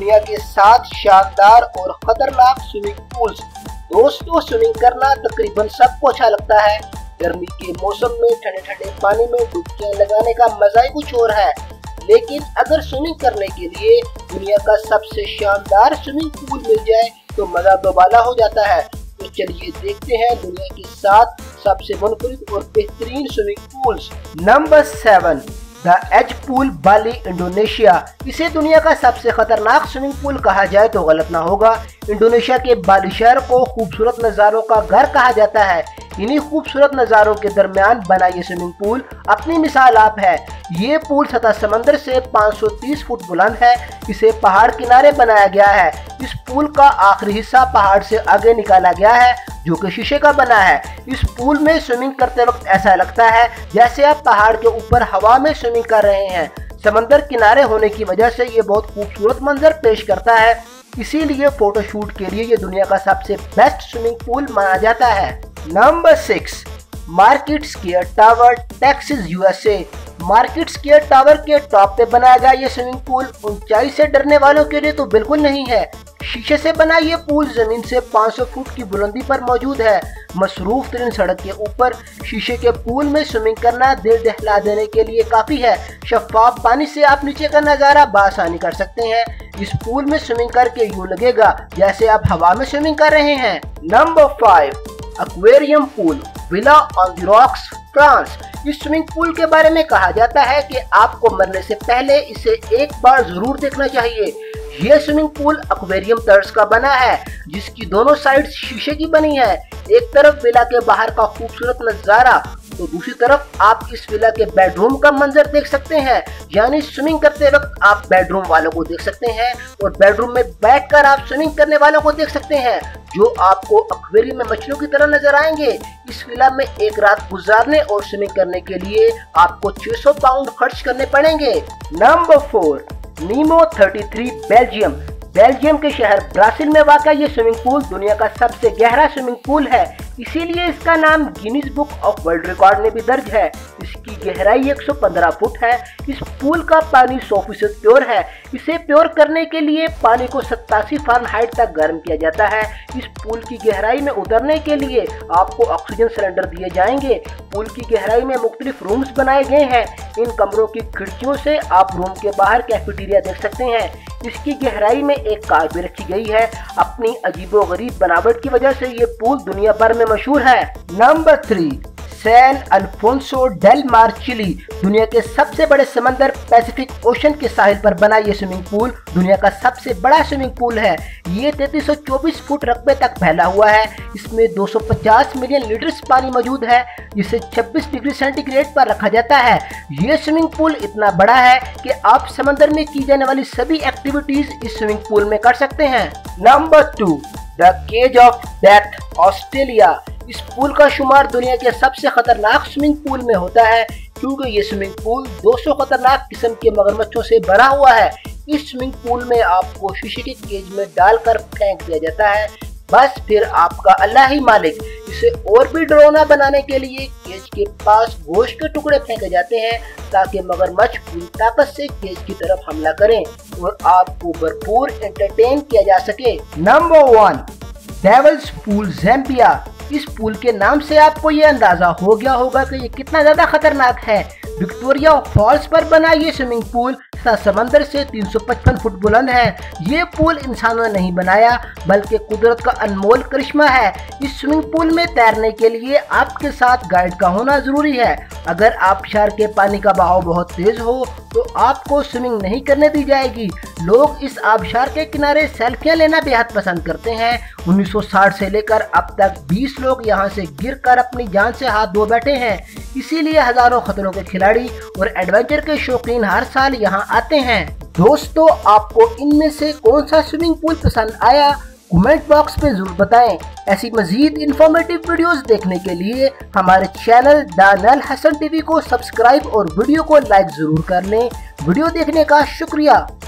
दुनिया के 7 शानदार और खतरनाक स्विमिंग पूल्स। दोस्तों, स्विमिंग करना तकरीबन सबको अच्छा लगता है। गर्मी के मौसम में ठंडे ठंडे पानी में डुबकियां लगाने का मजा ही कुछ और है। लेकिन अगर स्विमिंग करने के लिए दुनिया का सबसे शानदार स्विमिंग पूल मिल जाए तो मजा दोबाला हो जाता है। तो चलिए देखते हैं दुनिया के 7 सबसे मुनफरिद और बेहतरीन swimming pools. Number 7, the edge pool, Bali, Indonesia. इसे दुनिया का सबसे खतरनाक स्विमिंग पूल कहा जाए तो गलत ना होगा। इंडोनेशिया के बाली शहर को खूबसूरत नज़ारों का घर कहा जाता है। इन्हीं खूबसूरत नज़ारों के दरमियान बना ये स्विमिंग पूल अपनी मिसाल आप है। ये पूल सतह समंदर से 530 फुट बुलंद है। इसे पहाड़ किनारे बनाया गया है। इस पूल का आखिरी हिस्सा पहाड़ से आगे निकाला गया है जो कि शीशे का बना है। इस पूल में स्विमिंग करते वक्त ऐसा लगता है जैसे आप पहाड़ के ऊपर हवा में स्विमिंग कर रहे हैं। समंदर किनारे होने की वजह से ये बहुत खूबसूरत मंजर पेश करता है, इसीलिए फोटोशूट के लिए ये दुनिया का सबसे बेस्ट स्विमिंग पूल माना जाता है। Number 6, market square tower, Texas, USA. Market square tower के टॉप पे बनाया गया ये स्विमिंग पूल ऊंचाई से डरने वालों के लिए तो बिल्कुल नहीं है। शीशे से बना ये पूल जमीन से 500 फुट की बुलंदी पर मौजूद है। मसरूफ तरीन सड़क के ऊपर शीशे के पूल में स्विमिंग करना दिल दहला देने के लिए काफी है। शफाफ पानी से आप नीचे का नजारा बासानी कर सकते हैं। इस पूल में स्विमिंग करके यूं लगेगा जैसे आप हवा में स्विमिंग कर रहे हैं। Number 5, aquarium pool, villa on the rocks, France. इस स्विमिंग पूल के बारे में कहा जाता है कि आपको मरने से पहले इसे एक बार जरूर देखना चाहिए। ये स्विमिंग पूल एक्वेरियम तर्ज का बना है जिसकी दोनों साइड शीशे की बनी है। एक तरफ विला के बाहर का खूबसूरत नजारा तो दूसरी तरफ आप इस विला के बेडरूम का मंजर देख सकते हैं। यानी स्विमिंग करते वक्त आप बेडरूम वालों को देख सकते हैं और बेडरूम में बैठकर आप स्विमिंग करने वालों को देख सकते हैं जो आपको एक्वेरियम में मछलियों की तरह नजर आएंगे। इस विला में एक रात गुजारने और स्विमिंग करने के लिए आपको 600 पाउंड खर्च करने पड़ेंगे। नंबर 4, नीमो 33, बेल्जियम। बेल्जियम के शहर ब्रासिल में वाक़ा ये स्विमिंग पूल दुनिया का सबसे गहरा स्विमिंग पूल है, इसीलिए इसका नाम Guinness book of world record में भी दर्ज है। इसकी गहराई 115 फुट है। इस पूल का पानी 100% प्योर है। इसे प्योर करने के लिए पानी को 87 फ़ारेनहाइट तक गर्म किया जाता है। इस पूल की गहराई में उतरने के लिए आपको ऑक्सीजन सिलेंडर दिए जाएंगे। पूल की गहराई में मुख्तलिफ रूम्स बनाए गए हैं। इन कमरों की खिड़कियों से आप रूम के बाहर कैफेटेरिया देख सकते हैं। इसकी गहराई में एक कार भी रखी गई है। अपनी अजीबोगरीब बनावट की वजह से ये पूल दुनिया भर में मशहूर है। Number 3, San Alfonso del Mar, Chile. दुनिया के सबसे बड़े समंदर पैसिफिक ओशन के साहिल पर बना ये स्विमिंग पूल दुनिया का सबसे बड़ा स्विमिंग पूल है। ये 3324 फुट रकबे तक फैला हुआ है। इसमें 250 मिलियन लीटर्स पानी मौजूद है जिसे 26 डिग्री सेंटीग्रेड पर रखा जाता है। ये स्विमिंग पूल इतना बड़ा है कि आप समंदर में की जाने वाली सभी एक्टिविटीज इस स्विमिंग पूल में कर सकते हैं। Number 2, the cage of death, Australia. इस पूल का शुमार दुनिया के सबसे खतरनाक स्विमिंग पूल में होता है क्योंकि ये स्विमिंग पूल 200 खतरनाक किस्म के मगरमच्छों से भरा हुआ है। इस स्विमिंग पूल में आपको शीशे के केज में डालकर फेंक दिया जाता है। बस फिर आपका अल्लाह ही मालिक। इसे और भी डरावना बनाने के लिए केज के पास गोश्त के टुकड़े फेंके जाते हैं ताकि मगरमच्छ पूरी ताकत से केज की तरफ हमला करें और आपको भरपूर एंटरटेन किया जा सके। Number 1, devil's pool, Zambia. इस पूल के नाम से आपको ये अंदाजा हो गया होगा कि ये कितना ज्यादा खतरनाक है। विक्टोरिया फॉल्स पर बना ये स्विमिंग पूल समंदर से 355 फुट बुलंद है। ये पूल इंसानों ने नहीं बनाया बल्कि कुदरत का अनमोल करिश्मा है। इस स्विमिंग पूल में तैरने के लिए आपके साथ गाइड का होना जरूरी है। अगर आबशार के पानी का बहाव बहुत तेज हो तो आपको स्विमिंग नहीं करने दी जाएगी। लोग इस आबशार के किनारे सेल्फियां लेना बेहद पसंद करते हैं। 1960 से लेकर अब तक 20 लोग यहाँ से गिरकर अपनी जान से हाथ धो बैठे हैं। इसीलिए हजारों खतरों के खिलाड़ी और एडवेंचर के शौकीन हर साल यहाँ आते हैं। दोस्तों, आपको इनमें से कौन सा स्विमिंग पूल पसंद आया कमेंट बॉक्स में जरूर बताएं। ऐसी मजीद इंफॉर्मेटिव वीडियोस देखने के लिए हमारे चैनल दानियल हसन टीवी को सब्सक्राइब और वीडियो को लाइक जरूर कर लें। वीडियो देखने का शुक्रिया।